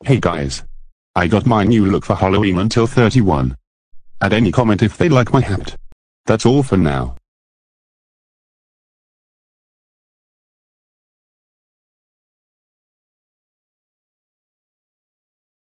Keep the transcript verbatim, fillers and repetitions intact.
Hey guys. I got my new look for Halloween until thirty-one. Add any comment if they like my hat. That's all for now.